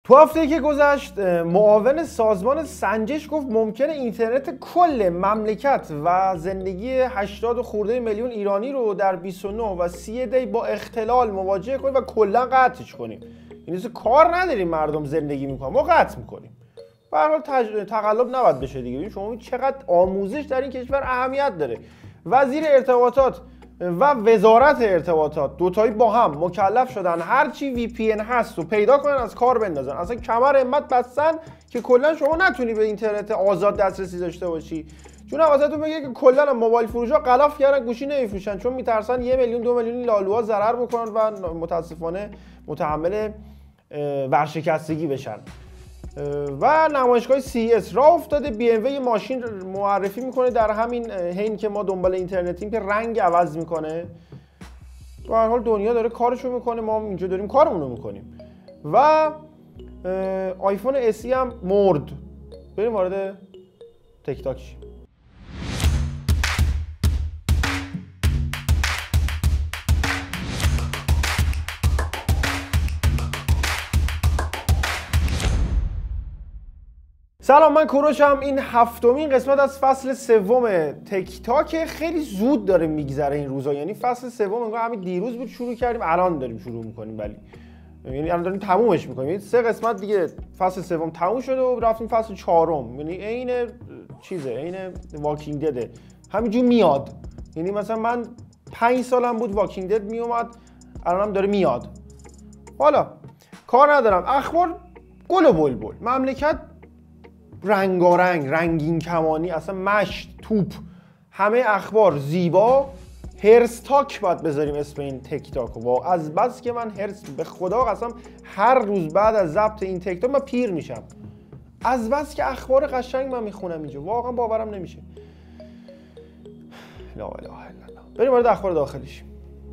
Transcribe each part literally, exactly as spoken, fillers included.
تو هفته‌ای که گذشت معاون سازمان سنجش گفت ممکنه اینترنت کل مملکت و زندگی هشتاد خورده میلیون ایرانی رو در بیست و نه و سی دی با اختلال مواجه کنیم و کلا قطعش کنیم. یعنی کار نداریم مردم زندگی میکنن، ما قطع میکنیم. به هر حال تج... تقلب نباید بشه دیگه. شما چقدر آموزش در این کشور اهمیت داره. وزیر ارتباطات و وزارت ارتباطات دوتایی با هم مکلف شدن هر چی وی پی ان هست و پیدا کنن از کار بندازن. اصلا کمر همت بستن که کلا شما نتونی به اینترنت آزاد دسترسی داشته باشی. چون واسهتون بگه که کلا موبایل فروشا غلاف کردن گوشی نمیفروشن، چون میترسن یه میلیون دو میلیون لالوها ضرر بکنن و متاسفانه متحمل ورشکستگی بشن. و نمایشگاه سی اس راه افتاده، بی ام وی ماشین معرفی میکنه در همین حین که ما دنبال اینترنتیم که رنگ عوض میکنه. به هر حال دنیا داره کارشو میکنه، ما اینجا داریم کارمون رو میکنیم. و آیفون اسی هم مرد. بریم وارد تک تاک شیم. سلام، من کوروشم. این هفتمین قسمت از فصل سوم تک تاک. خیلی زود داره میگذره این روزا، یعنی فصل سوم انگار همین دیروز بود شروع کردیم، الان داریم شروع میکنیم، ولی یعنی الان داریم تمومش میکنیم. یعنی سه قسمت دیگه فصل سوم تموم شده و رفتیم فصل چهارم. یعنی عین چیزه، عین واکینگ دده، همینجوری میاد. یعنی مثلا من پنج سالم بود واکینگ دد میومد، الانم داره میاد. حالا کار ندارم. اخبار گل و بلبل، مملکت رنگارنگ، رنگین کمانی، اصلا مشت، توپ، همه اخبار زیبا. هرس تاک باید بذاریم اسم این تک تاک رو. از بس که من هرس، به خدا قسم هر روز بعد از ضبط این تک تاک من پیر میشم. از بس که اخبار قشنگ من میخونم اینجا، واقعا باورم نمیشه. لا اله الا الله. بریم وارد اخبار داخلیش.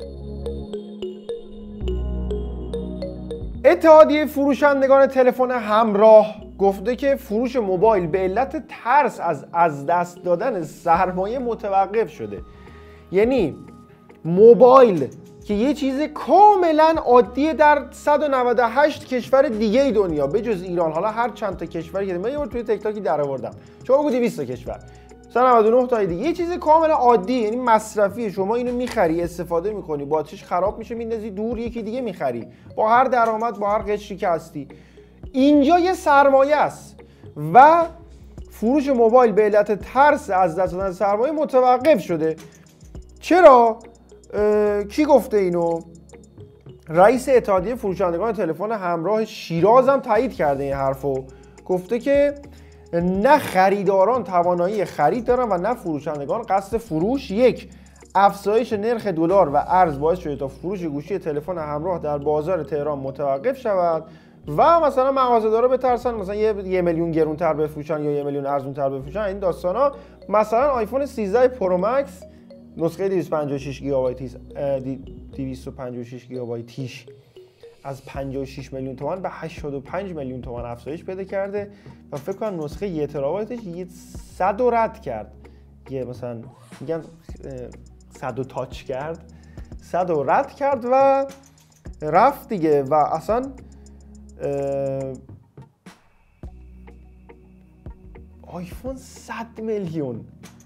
اتحادیه فروشندگان تلفن همراه گفته که فروش موبایل به علت ترس از از دست دادن سرمایه متوقف شده. یعنی موبایل که یه چیز کاملا عادیه در صد و نود و هشت کشور دیگه دنیا به جز ایران، حالا هر چند تا کشوری که من یه بار توی تک تاکی در آوردم، شما بگو دویست تا کشور، صد و نود و نه تا دیگه، یه چیز کاملا عادی، یعنی مصرفی. شما اینو میخری، استفاده میکنی، باتریش خراب میشه میندازی دور، یکی دیگه میخری، با هر درآمد، با هر قشری که هستی. اینجا یه سرمایه است و فروش موبایل به علت ترس از دست دادن سرمایه متوقف شده. چرا؟ کی گفته اینو؟ رئیس اتحادیه فروشندگان تلفن همراه شیراز هم تایید کرده این حرفو. گفته که نه خریداران توانایی خرید دارن و نه فروشندگان قصد فروش. یک، افزایش نرخ دلار و ارز باعث شده تا فروش گوشی تلفن همراه در بازار تهران متوقف شود و مثلا مغازه‌دارا بترسن مثلا یه, یه میلیون گرونتر بفروشن یا یه میلیون ارزونتر بفروشن. این داستانا. مثلا آیفون سیزده پرو مکس نسخه دویست و پنجاه و شش گیگابایتی دویست و پنجاه و شش گیگابایتیش از پنجاه و شش میلیون تومان به هشتاد و پنج میلیون تومان افزایش پیدا کرده و فکر کنم نسخه یک ترابایتش یه صد رو رد کرد. یه مثلا میگن صد رو تاچ کرد، صد رو رد کرد و رفت دیگه. و اصلا آیفون صد میلیون.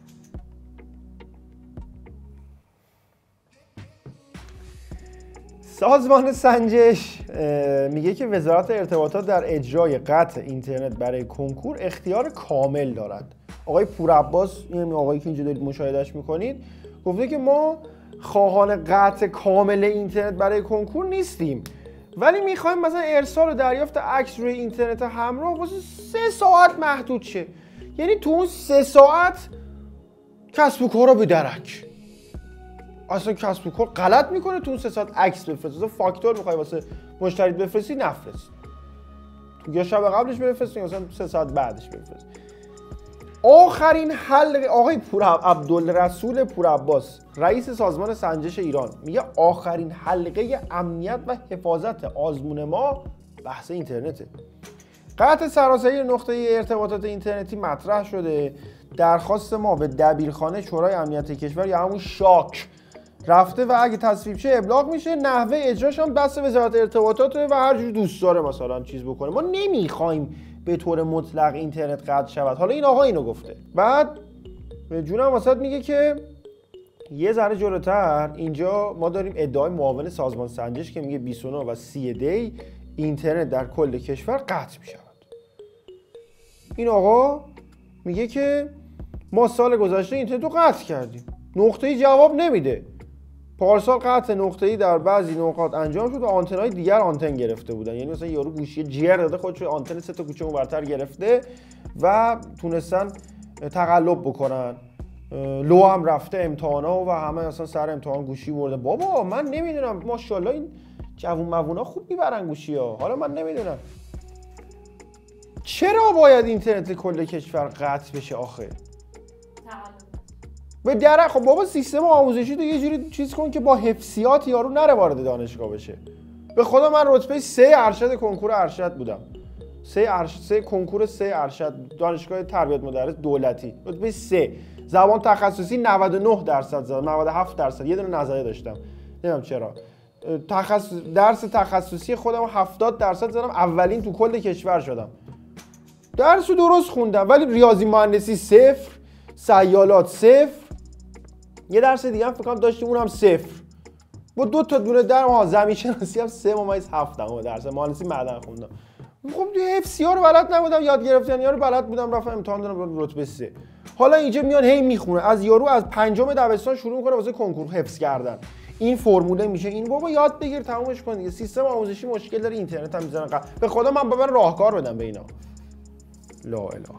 سازمان سنجش میگه که وزارت ارتباطات در اجرای قطع اینترنت برای کنکور اختیار کامل دارد. آقای پورعباس، این آقایی که اینجا دارید مشاهدهش میکنید، گفته که ما خواهان قطع کامل اینترنت برای کنکور نیستیم، ولی میخوایم مثلا ارسال و دریافت عکس روی اینترنت همراه واسه سه ساعت محدود شه. یعنی تو اون سه ساعت کسب و کارا به درک. اصلا کسب و کار غلط میکنه تو اون سه ساعت عکس بفرسته. فاکتور میخوای واسه مشتریت بفرستی، نفرست. یا شب قبلش بفرستی یا مثلا سه ساعت بعدش بفرست. آخرین حل آقای پور عبدالرسول پورعباس، رئیس سازمان سنجش ایران، میگه آخرین حلقه امنیت و حفاظت آزمون ما بحث اینترنته. قطع سراسری نقطه ارتباطات اینترنتی مطرح شده. درخواست ما به دبیرخانه شورای امنیت کشور یا همون شاک رفته و اگه تصویب شه ابلاغ میشه، نحوه اجراش هم دست وزارت ارتباطات و هر جور دوست داره مثلا چیز بکنه. ما نمیخوایم به طور مطلق اینترنت قطع شود. حالا این آقا اینو گفته. بعد جونم واسط میگه که یه ذره جلوتر اینجا ما داریم ادعای معاون سازمان سنجش که میگه بیست و نه و سی دی اینترنت در کل کشور قطع میشود. این آقا میگه که ما سال گذشته اینترنت رو قطع کردیم. نقطه‌ای جواب نمیده. پارسال قطع نقطه‌ای در بعضی نقاط انجام شد و آنتن‌های دیگر آنتن گرفته بودن. یعنی مثلا یارو گوشی جیر داده خودش آنتن سه تا کوچه اونورتر گرفته و تونستن تقلب بکنن. لو هم رفته امتحانا و همه اصلا سر امتحان گوشی برده. بابا من نمیدونم، ماشاءالله این جوون موونا خوب میبرن گوشی‌ها. حالا من نمیدونم چرا باید اینترنت کل کشور قطع بشه آخه؟ به درک خب بابا سیستم آموزشی تو یه جوری چیز کن که با حفظیات یارو نره وارد دانشگاه بشه. به خدا من رتبه سه ارشد کنکور ارشد بودم. سه ارشد سه کنکور سه ارشد دانشگاه تربیت مدرس دولتی. رتبه سه. زبان تخصصی نود و نه درصد زدم، نود و هفت درصد. یه دونه نظریه داشتم. نمیدونم چرا. تخصص درس تخصصی خودم هفتاد درصد زدم، اولین تو کل کشور شدم. درسو درست خوندم ولی ریاضی مهندسی صفر، سیالات صفر. یه درس دیگه هم فکر کنم داشتیم اونم صفر. با دو تا دونه در ها زمین شناسی هم سه ممیز هفتم درس مهندسی معدن خوندم. خب حفظی ها رو بلد نبودم، یاد گرفتن ها رو بلد بودم، رفتم امتحان دادم رتبه سه. حالا اینجا میان هی میخونه از یارو از پنجم دبستان شروع میکنه واسه کنکور حفظ کردن. این فرموله میشه این. بابا یاد بگیر تمومش کن دیگه. سیستم آموزشی مشکل داره، اینترنت هم میذارن. به خدا من بابا راهکار بدم به اینا. لا اله الا.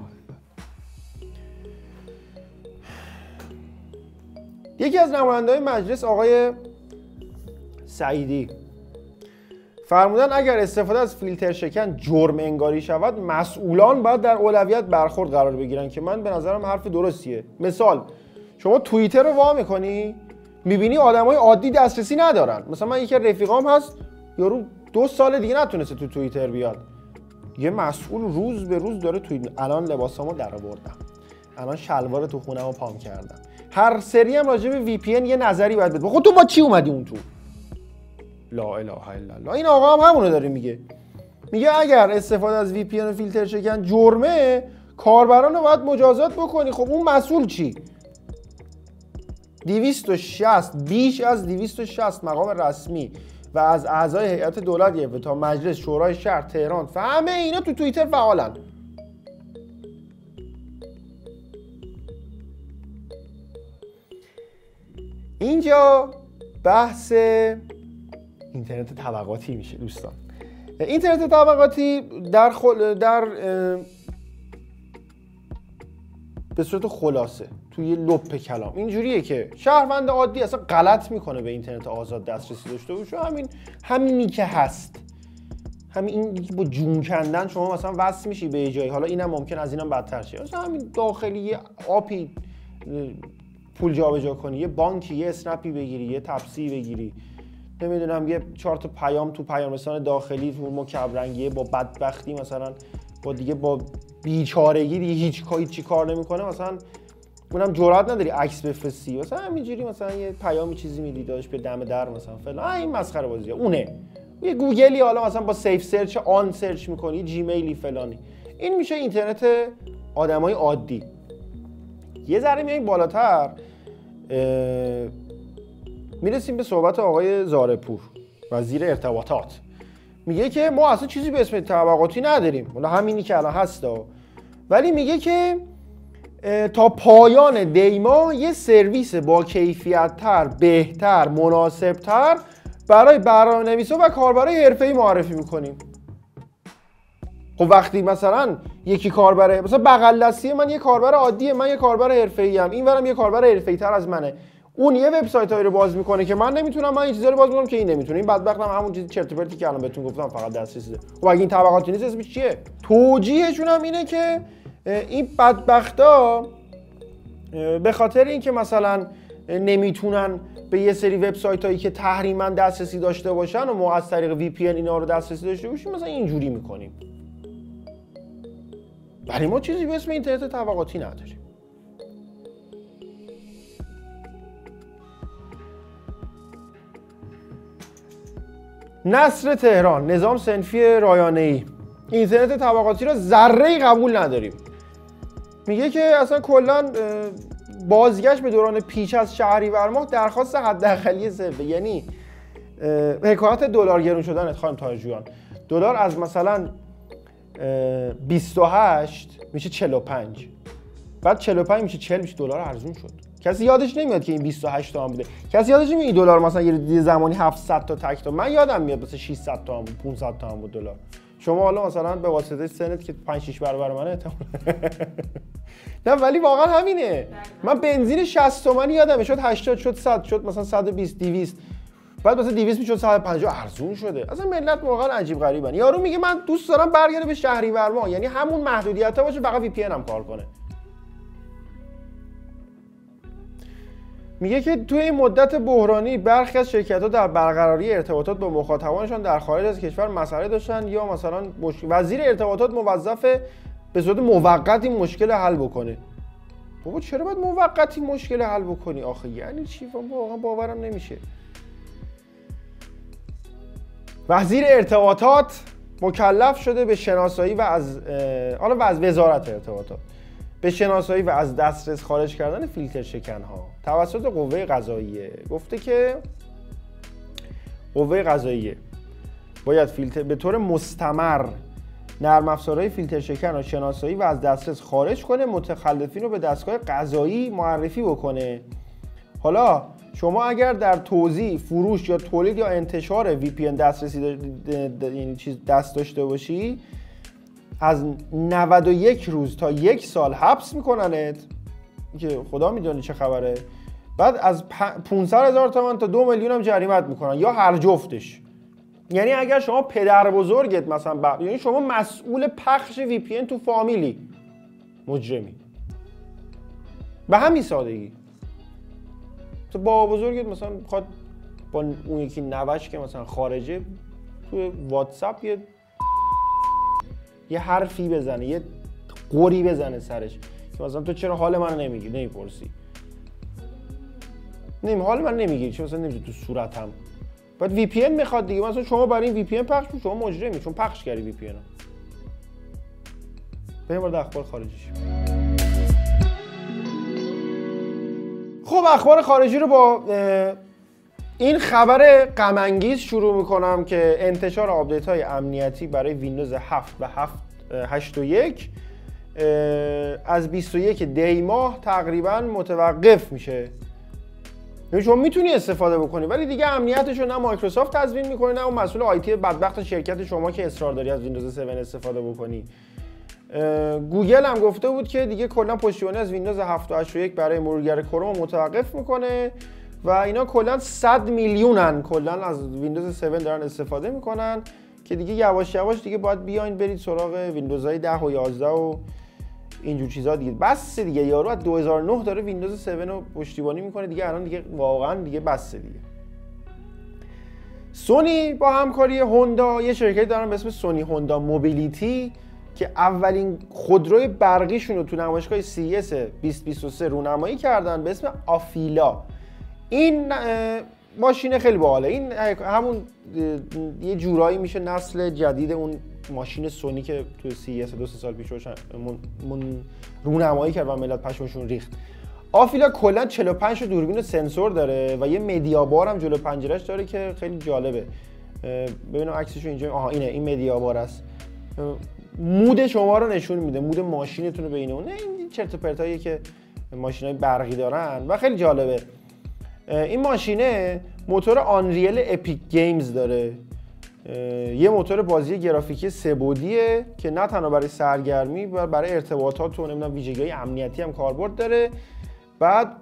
یکی از نماینده‌های مجلس آقای سعیدی فرمودن اگر استفاده از فیلتر شکن جرم انگاری شود مسئولان باید در اولویت برخورد قرار بگیرن، که من به نظرم حرف درستیه. مثال شما توییتر رو وا می‌کنی می‌بینی آدمای عادی دسترسی ندارن. مثلا من یکی رفیقام هست یارو دو سال دیگه نتونسته تو توییتر بیاد. یه مسئول روز به روز داره توی الان لباسامو درآوردم، الان شلوار تو خونه‌مو پام کردم. هر سری هم راجع به وی پی ان یه نظری باید بده. خب تو با چی اومدی اون تو؟ لا اله الا الله. این آقا هم همونو داره میگه. میگه اگر استفاده از وی پی ان و فیلتر شکن جرمه، کاربران رو باید مجازات بکنی. خب اون مسئول چی؟ دویست و شصت بیش از دویست و شصت مقام رسمی و از اعضای هیئت دولت گرفته تا مجلس شورای شهر تهران و همه اینا تو توییتر فعالن. اینجا بحث اینترنت طبقاتی میشه دوستان. اینترنت طبقاتی در خل... در به صورت خلاصه توی لپ کلام اینجوریه که شهروند عادی اصلا غلط میکنه به اینترنت آزاد دسترسی داشته باشه. همین همینی که هست، همین این با جون کندن شما مثلا وصل میشی به جایی. حالا اینم ممکن از اینم بدتر شه. مثلا همین داخلی یه آپی پول جابجا کنی، یه بانکی، یه اسنپی بگیری، یه تپسی بگیری، نمیدونم یه چهار تا پیام تو پیام رسان داخلی تو مکعب رنگیه، با بدبختی مثلا با دیگه با بیچارگی دیگه هیچ کاری چی کار نمیکنه، مثلا اونم جرئت نداری عکس بفرستی، مثلا همینجوری مثلا یه پیامی چیزی میدی داش به دم در مثلا فلان. این مسخره بازیه. اونه یه گوگلی حالا مثلا با سیف سرچ آن سرچ میکنی، جیمیلی فلانی. این میشه اینترنت آدمای عادی. یه ذره میایم بالاتر میرسیم به صحبت آقای زارپور وزیر ارتباطات. میگه که ما اصلا چیزی به اسم طبقاتی نداریم، حالا همینی که الان هستا، ولی میگه که تا پایان دیما یه سرویس با کیفیت تر، بهتر، مناسب تر برای برنامه‌نویسا و کاربرای حرفه‌ای معرفی میکنیم. خب وقتی مثلا یکی کاربر مثلا بغل دستی من یه کاربر عادیه، من یه کاربر حرفه‌ای ام، اینورم یه کاربر حرفه‌ای تر از منه، اون یه وبسایتایی رو باز میکنه که من نمیتونم، من این چیزا رو باز میکنم که این نمیتونه. این بدبختم همون چیز چرت و پرتی که الان بهتون گفتم فقط دسترسی داره. خب اگه این طبقاتی نیست اسمش چیه؟ توجیهشون هم اینه که این بدبختا به خاطر اینکه مثلا نمیتونن به یه سری وبسایتایی که تحریما دسترسی داشته باشن و ما از طریق وی پی ان اینا رو دسترسی داشته باشیم مثلا اینجوری میکنیم. ولی ما چیزی به اسم اینترنت طبقاتی نداریم. نصر تهران، نظام صنفی رایانه‌ای، اینترنت طبقاتی را ذره‌ای قبول نداریم. میگه که اصلا کلا بازگشت به دوران پیش از شهریور ماه درخواست حداقلی صفر. یعنی حکایت دلار گرون شدن خانم تاجویان، دلار از مثلا بیست و هشت میشه چهل و پنج، بعد چهل و پنج میشه چهل، میشه دلار ارزون شد. کسی یادش نمیاد که این بیست و هشت تومن بوده. کسی یادش نمیاد این دلار مثلا یه زمانی هفتصد تا تک تا، من یادم میاد مثلا ششصد تومن بود، پانصد تومن بود دلار. شما حالا مثلا به واسطه سنت که پنج شش برابر منه احتمال نه ولی واقعا همینه. من بنزین شصت تومانی یادمه شد هشتاد، شد صد، شد مثلا صد و بیست، دویست، بعد مثلا دویست میشد صد و پنجاه، ارزون شده. اصلا ملت واقعا عجیب غریبن. یارو میگه من دوست دارم برگرده به شهریور ماه، یعنی همون محدودیت‌ها باشه، فقط وی پی ان هم کار کنه. میگه که توی این مدت بحرانی برخی از شرکت‌ها در برقراری ارتباطات با مخاطبانشان در خارج از کشور مسئله داشتن، یا مثلا وزیر ارتباطات موظفه به صورت موقتی مشکل حل بکنه. بابا چرا باید موقتی مشکل حل بکنی آخه؟ یعنی چی؟ واقعا باورم نمیشه. وزیر ارتباطات مکلف شده به شناسایی و از حالا و از وزارت ارتباطات به شناسایی و از دسترس خارج کردن فیلتر شکن‌ها توسط قوه قضاییه. گفته که قوه قضاییه باید فیلتر به طور مستمر نرم افزارهای فیلتر شکن را شناسایی و از دسترس خارج کنه، متخلفین رو به دستگاه قضایی معرفی بکنه. حالا شما اگر در توزیع، فروش یا تولید یا انتشار وی پی ان دسترسی یعنی چیز دست داشته باشی، از نود و یک روز تا یک سال حبس میکننت که خدا میدونه چه خبره. بعد از پانصد هزار تومان تا دو میلیون هم جریمت میکنن، یا هر جفتش. یعنی اگر شما پدر بزرگت مثلا ب... یعنی شما مسئول پخش وی پی ان تو فامیلی، مجرمی. به همین سادگی. تو بابا بزرگت مثلا بخواد با اون یکی نوش که مثلا خارجه تو واتساپ یه یه حرفی بزنه، یه قوری بزنه سرش که مثلا تو چرا حال منو نمیگی، نمیپرسی، نمی حال من نمیگی، چون مثلا نمیگی تو صورتم. بعد وی پی ان میخواد دیگه، مثلا شما برای این وی پی ان پخش کنید، شما مجرمی چون پخش کردی وی پی ان. بریم وارد اخبار خارجیش. خب اخبار خارجی رو با این خبر غم انگیز شروع میکنم که انتشار آپدیت های امنیتی برای ویندوز هفت و هشت و یک از بیست و یک دی ماه تقریبا متوقف میشه. یعنی شما میتونی استفاده بکنی ولی دیگه امنیتش رو نه مایکروسافت تضمین میکنه، نه اون مسئول آیتی بدبخت شرکت شما که اصرار داری از ویندوز هفت استفاده بکنی. گوگل هم گفته بود که دیگه کلا پشتیبانی از ویندوز هفت و هشت و یک برای مرورگر کروم متوقف میکنه و اینا کلا صد میلیونن کلا از ویندوز هفت دارن استفاده میکنن که دیگه یواش یواش دیگه باید بیاین برید سراغ ویندوزهای ده و یازده و اینجور چیزا دیگه. بس دیگه، یارو از دو هزار و نه داره ویندوز هفت رو پشتیبانی میکنه دیگه، الان دیگه واقعا دیگه بس دیگه. سونی با همکاری هوندا یه شرکتی دارن به اسم سونی هوندا موبیلیتی که اولین خودروی برقیشون رو تو نمایشگاه سی اس بیست بیست و سه رونمایی کردن به اسم آفیلا. این ماشین خیلی باحاله، این همون یه جورایی میشه نسل جدید اون ماشین سونی که تو سی اس دو سه سال پیش من رونمایی کرد و ملت پشمشون ریخت. آفیلا کلا چهل و پنج تا دوربین و سنسور داره و یه مدیا بار هم جلو پنجرهش داره که خیلی جالبه. ببینم عکسشو اینجا، آها اینه، این مدیا بار است. مود شما رو نشون میده، مود ماشینتون رو ببینه. نه این چرت و پرتاییه که ماشینای برقی دارن و خیلی جالبه. این ماشینه موتور آنریل اپیک گیمز داره، یه موتور بازی گرافیکی سه بعدیه که نه تنها برای سرگرمی و برای ارتباطات و نمیدونم ویژگی‌های امنیتی هم کاربرد داره. بعد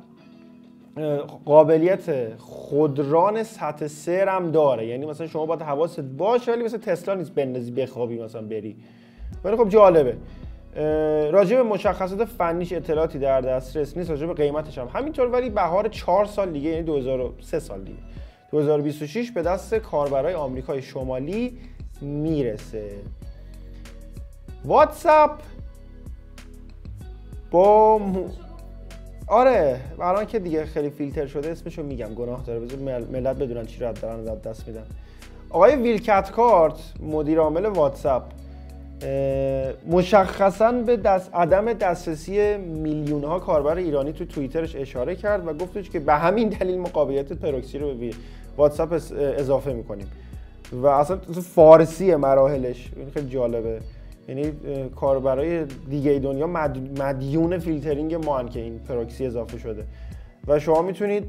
قابلیت خودران سطح سر هم داره، یعنی مثلا شما باید حواست باشه ولی مثلا تسلا نیست بندازی بخوابی مثلا بری. ولی خب جالبه. راجع به مشخصات فنیش اطلاعاتی در دسترس نیست، راجع به قیمتش هم همینطور، ولی بهار چهار سال دیگه یعنی دو هزار و سه سال دیگه دو هزار و بیست و شش به دست کاربرای آمریکای شمالی میرسه. واتساپ با م... آره الان که دیگه خیلی فیلتر شده اسمشو میگم، گناه داره، بذار ملت بدونن چی رو دارن از دست میدن. آقای ویل کاتکارت مدیر عامل واتساپ مشخصاً به دست عدم دسترسی میلیون ها کاربر ایرانی تو توییترش اشاره کرد و گفتش که به همین دلیل ما قابلیت پروکسی رو به واتساپ اضافه میکنیم و اصلا فارسی مراحلش خیلی جالبه. یعنی کاربرای دیگه دنیا مدیون فیلترینگ ما هن که این پروکسی اضافه شده و شما میتونید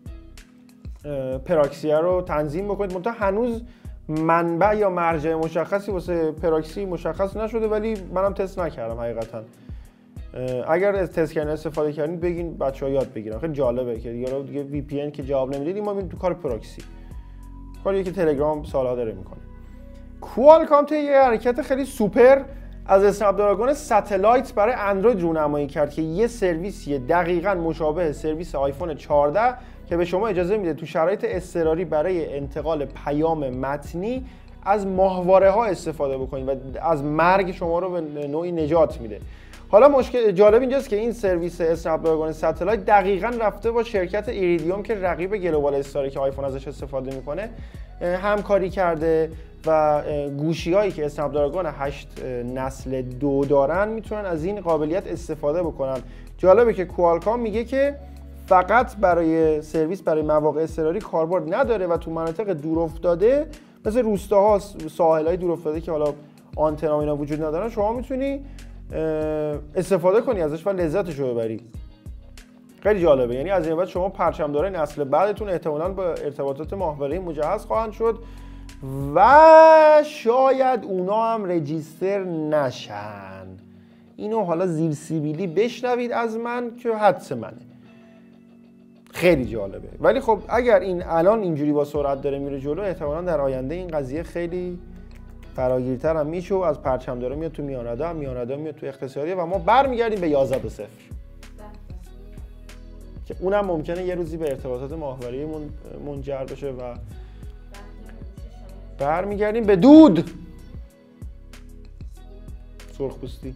پروکسی رو تنظیم بکنید. منتها هنوز منبع یا مرجع مشخصی واسه پروکسی مشخص نشده، ولی منم تست نکردم حقیقتا. اگر از تست کردن استفاده کردین بگین بچه‌ها یاد بگیرن. خیلی جالبه که دیگه دیگه وی پی ان که جواب نمیدید ما میریم تو کار پروکسی، کاریه که تلگرام سالها داره میکنه. کوالکام یه حرکت خیلی سوپر از اسنپ دراگون ستلایت برای اندروید رونمایی کرد که یه سرویسیه دقیقاً مشابه سرویس آیفون چهارده که به شما اجازه میده تو شرایط اضطراری برای انتقال پیام متنی از ماهواره ها استفاده بکنید و از مرگ شما رو به نوعی نجات میده. حالا مشکل جالب اینجاست که این سرویس اسنپ دراگون ستلایت دقیقاً رفته با شرکت ایریدیوم که رقیب گلوبال استاری که آیفون ازش استفاده میکنه همکاری کرده و گوشی هایی که اسنپ دراگون هشت نسل دو دارن میتونن از این قابلیت استفاده بکنن. جالبه که کوالکام میگه که فقط برای سرویس برای مواقع اضطراری کاربرد نداره و تو مناطق دورافتاده مثل روستاها، ساحل‌های دورافتاده که حالا آنتنا اینا وجود ندارن شما میتونی استفاده کنی ازش و لذتش رو ببری. خیلی جالبه. یعنی از این بعد شما پرچمدارای نسل بعدتون احتمالاً با ارتباطات ماهواره‌ای مجهز خواهند شد و شاید اونا هم رجیستر نشن. اینو حالا زیر سیبیلی بشنوید از من که حدس منه. خیلی جالبه. ولی خب اگر این الان اینجوری با سرعت داره میره جلو احتمالاً در آینده این قضیه خیلی فراگیرتر هم میشه و از پرچمدارا میاد تو میانرده، میانرده میاد تو اقتصادی و ما برمیگردیم به یازده به صفر که اونم ممکنه یه روزی به ارتباطات ماهواره‌ای منجر بشه و برمیگردیم به دود. سرخپوستی.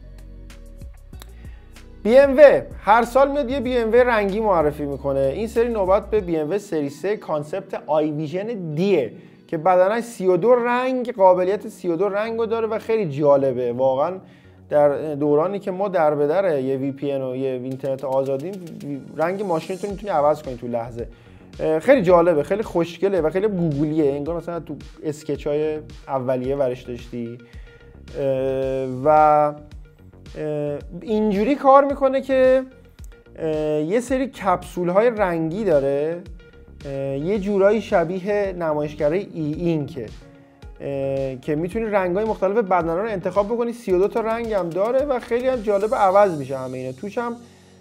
بی ام دبلیو هر سال میاد یه بی ام دبلیو رنگی معرفی میکنه. این سری نوبت به بی ام دبلیو سری سه کانسپت آی ویژن دیه که بدنش سی و دو رنگ، قابلیت سی و دو رنگو داره و خیلی جالبه. واقعا در دورانی که ما در به در یه وی پی ان و یه اینترنت آزادیم رنگ ماشینتون میتونی عوض کنی تو لحظه. خیلی جالبه، خیلی خوشگله و خیلی گوگلیه، انگار مثلا تو اسکچ‌های اولیه ورش داشتی و اینجوری کار میکنه که یه سری کپسول‌های رنگی داره، یه جورایی شبیه نمایشگرای ای اینکه که میتونی رنگ‌های مختلف بدنه رو انتخاب بکنی. سی و دو تا رنگ هم داره و خیلی هم جالب عوض میشه همه اینا. توش هم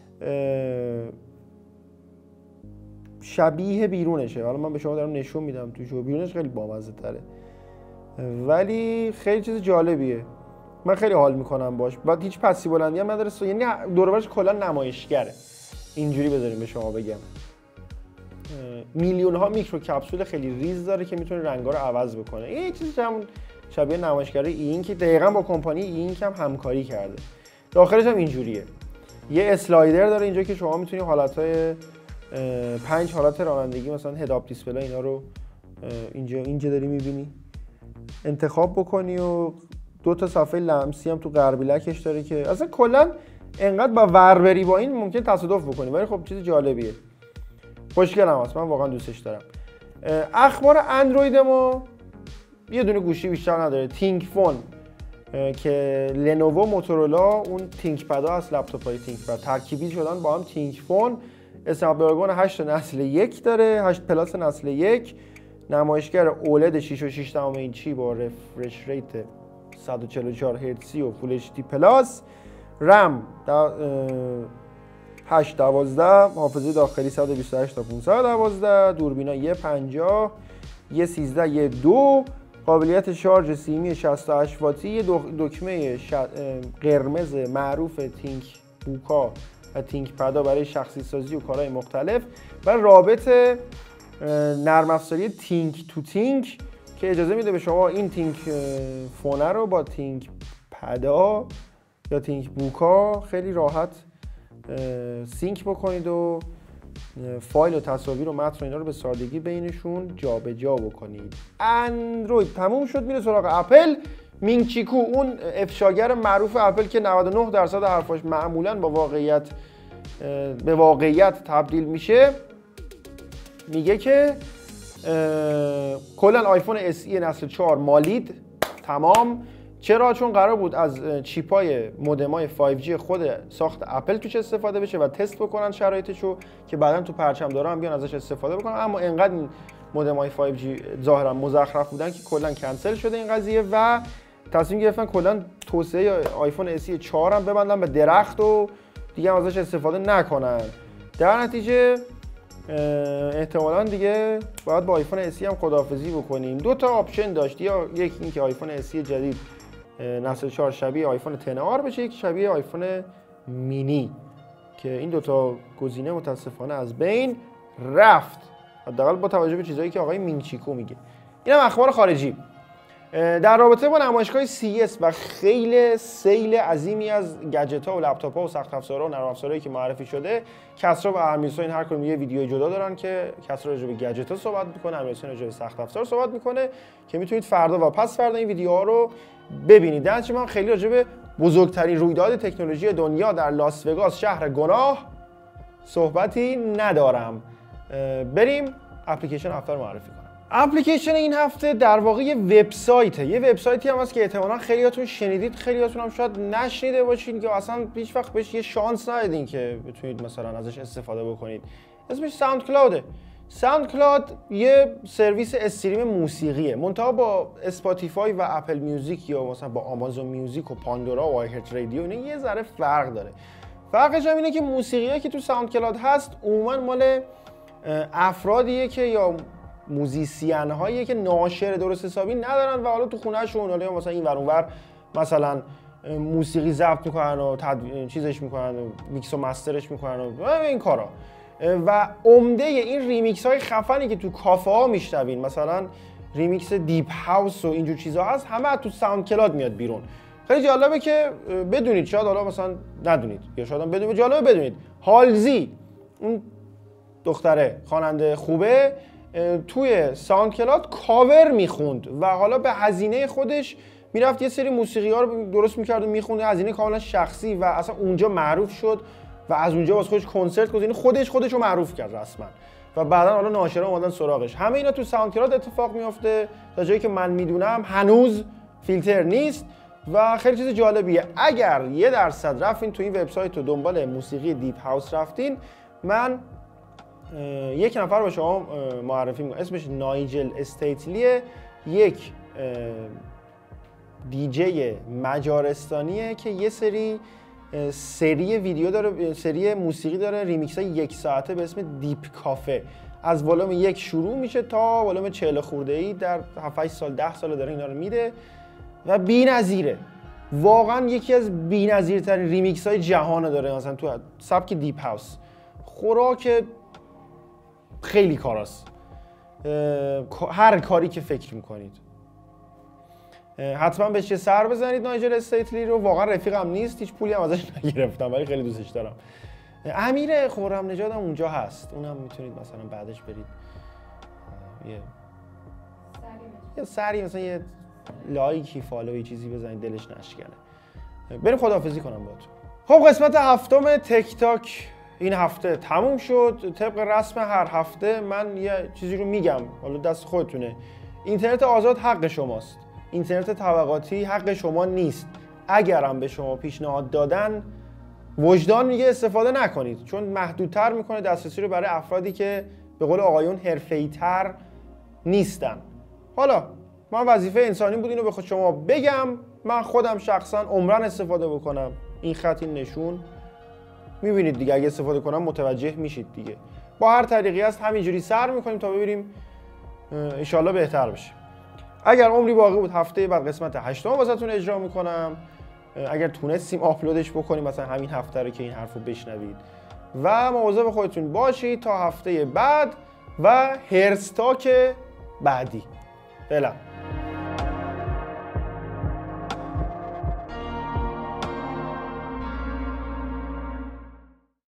شبیه بیرونشه. حالا من به شما دارم نشون میدم توش و بیرونش خیلی بامزه تره ولی خیلی چیز جالبیه. من خیلی حال میکنم باش. بعد هیچ پسی بلندی هم نداره، یعنی دور و برش کلا نمایشگره. اینجوری بذاریم به شما بگم. میلیون ها میکرو کپسول خیلی ریز داره که میتونه رنگا رو عوض بکنه. این یه چیزی هم شبیه نمایشگری این که دقیقاً با کمپانی این هم همکاری کرده. داخلش هم اینجوریه. یه اسلایدر داره اینجا که شما میتونی حالتهای پنج حالت رانندگی مثلا هد آپ دیسپلی اینا رو اینجا اینجا داری میبینی انتخاب بکنی و دو تا صفحه لمسی هم تو قربیلکش داره که اصلا کلا انقدر با ور بری با این ممکن تصادف بکنی، ولی خب چیز جالبیه. خوشگلم هست، من واقعا دوستش دارم. اخبار اندروید ما یه دونه گوشی بیشتر نداره، تینک فون که لنوو موتورولا اون تینک پدا هست، لپتاپ های تینک پد ترکیبی شدن با هم تینک فون. اسنپ دراگون هشت نسل یک داره، هشت پلاس نسل یک، نمایشگر اولد شش و شش دهم اینچی با رفرش ریت صد و چهل و چهار هرتزی و فول اچ دی پلاس، رم هشت دوازده، حافظه داخلی صد و بیست و هشت تا پانصد و دوازده، دوربینا یه پنجاه، یه سیزده، یه دو، قابلیت شارژ سیمی شصت و هشت واتی، یه دکمه قرمز معروف تینک بوکا و تینک پدا برای شخصی سازی و کارهای مختلف و رابط نرم افزاری تینک تو تینک که اجازه میده به شما این تینک فونه رو با تینک پدا یا تینک بوکا خیلی راحت سینک بکنید و فایل و تصاویر و متن و اینا رو به سادگی بینشون جابجا بکنید. اندروید تموم شد، میره سراغ اپل. مینگ چی کو، اون افشاگر معروف اپل که نود و نه درصد حرفاش معمولاً با واقعیت به واقعیت تبدیل میشه، میگه که کلا آیفون اس ای نسل چهار مالید تمام. چرا؟ چون قرار بود از چیپای مودمای فایو جی خود ساخت اپل توش استفاده بشه و تست بکنن شرایطشو که بعداً تو پرچم دارا هم بیان ازش استفاده بکنن، اما انقدر مودمای فایو جی ظاهرا مزخرف بودن که کلا کنسل شده این قضیه و تصمیم گرفتن کلا توسعه آیفون اس ای چهار هم ببندن به درخت و دیگه ازش استفاده نکنن. در نتیجه احتمالاً دیگه باید با آیفون اس ای هم خداحافظی بکنیم. دو تا آپشن داشت، یا یک این که آیفون اس ای جدید نسل چهار شبیه آیفون تن آر بشه، یک شبیه آیفون مینی، که این دو تا گزینه متاسفانه از بین رفت، حداقل با توجه به چیزایی که آقای مینگ چی کو میگه. اینم اخبار خارجی. در رابطه با نمایشگاه سی اس و خیلی سیل عظیمی از گجت ها و لپتاپ ها و سخت افزارها و نرم افزارهایی که معرفی شده، کسرا و امیرحسین هر کدوم یه ویدیوی جدا دارن که کسرا راجع به گجت ها صحبت میکنه، امیرحسین راجع به سخت افزار صحبت میکنه، که میتونید فردا و پس فردا این ویدیوها رو ببینید. در نتیجه من خیلی راجع به بزرگترین رویداد تکنولوژی دنیا در لاس وگاس شهر گناه صحبتی ندارم. بریم اپلیکیشن هفته رو معرفی کنم. اپلیکیشن این هفته در واقع یه وبسایته، یه وبسایتی هم هست که احتمالاً خیلیاتون شنیدید، خیلیاتون هم شاید نشنیده باشین که اصلا هیچ وقت بهش یه شانس ندیدین که بتونید مثلا ازش استفاده بکنید. اسمش ساوند کلاوده. ساوند کلاود یه سرویس استریم موسیقیه، منتها با اسپاتیفای و اپل میوزیک یا مثلا با آمازون میوزیک و پاندورا و آیهرت رادیو اینا یه ذره فرق داره. فرقش هم اینه که موسیقیه که تو ساوند کلاود هست عموما مال افرادیه که یا موزیسین هایی که ناشر درست حسابی ندارن و حالا تو خونه‌شون حالا مثلا این ور اون ور مثلا موسیقی ضبط میکنن و تد... چیزش میکنن و میکس و مسترش میکنن و این کارا. و عمده این ریمیکس های خفنی که تو کافه ها میشنوین، مثلا ریمیکس دیپ هاوس و اینجور چیزا هست، همه تو ساوند کلاود میاد بیرون. خیلی جالبه که بدونید، شاید حالا مثلا ندونید یا شاید هم بدونید، جالبه بدونید هالزی اون دختره خواننده خوبه توی ساوند کلاود کاور میخوند و حالا به هزینه خودش میرفت یه سری موسیقی ها رو درست میکرد و میخوند، هزینه کاملا شخصی، و اصلا اونجا معروف شد و از اونجا واسه خودش کنسرت گذاشت، خودش خودش رو معروف کرد رسما و بعدا حالا ناشرا اومدن سراغش. همه اینا تو ساوند کلاود اتفاق میفته، تا جایی که من میدونم هنوز فیلتر نیست و خیلی چیز جالبیه. اگر یه درصد رفتین تو این وبسایت و دنبال موسیقی دیپ هاوس رفتین، من یک نفر به شما معرفی میکنم، اسمش نایجل استیتلیه، یک دیجی مجارستانیه که یه سری سری ویدیو داره، سری موسیقی داره، ریمیکس های یک ساعته به اسم دیپ کافه، از ولوم یک شروع میشه تا ولوم چهل خورده ای، در هفت سال ده سال داره اینا رو میده و بی‌نظیره. واقعا یکی از بی‌نظیرترین ریمیکس های جهان داره، مثلا تو سبک دیپ هاوس، خوراک خیلی کاراست، هر کاری که فکر میکنید. حتما بهش سر بزنید نایجل استیتلی رو، واقعا رفیقم نیست، هیچ پولی هم ازش نگرفتم ولی خیلی دوستش دارم. امیر خرم‌نژاد هم اونجا هست، اونم میتونید مثلا بعدش برید یه یه سری مثلا یه لایکی فالوی چیزی بزنید دلش نشکنه. بریم خداحافظی کنم باهاتون. خب قسمت هفتم تک تاک این هفته تموم شد. طبق رسم هر هفته من یه چیزی رو میگم، حالا دست خودتونه. اینترنت آزاد حق شماست، اینترنت طبقاتی حق شما نیست. اگرم به شما پیشنهاد دادن، وجدان میگه استفاده نکنید، چون محدودتر میکنه دسترسی رو برای افرادی که به قول آقایون حرفه‌ای‌تر نیستن. حالا من وظیفه انسانی بود اینو به خود شما بگم، من خودم شخصا عمرن استفاده بکنم. این خط این نشون میبینید دیگه، اگه استفاده کنم متوجه میشید دیگه. با هر طریقی هست همینجوری سر میکنیم تا ببینیم ان شاءالله بهتر بشه. اگر عمری باقی بود هفته بعد قسمت هشتم واسهتون اجرا میکنم، اگر تونستیم آپلودش بکنیم مثلا همین هفته رو که این حرفو بشنوید. و مواظب خودتون باشید تا هفته بعد و هرستاک بعدی. فعلا